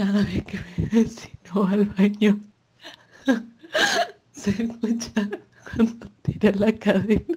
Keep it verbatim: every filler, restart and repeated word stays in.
Cada vez que mi vecino va al baño, se escucha cuando tira la cadena.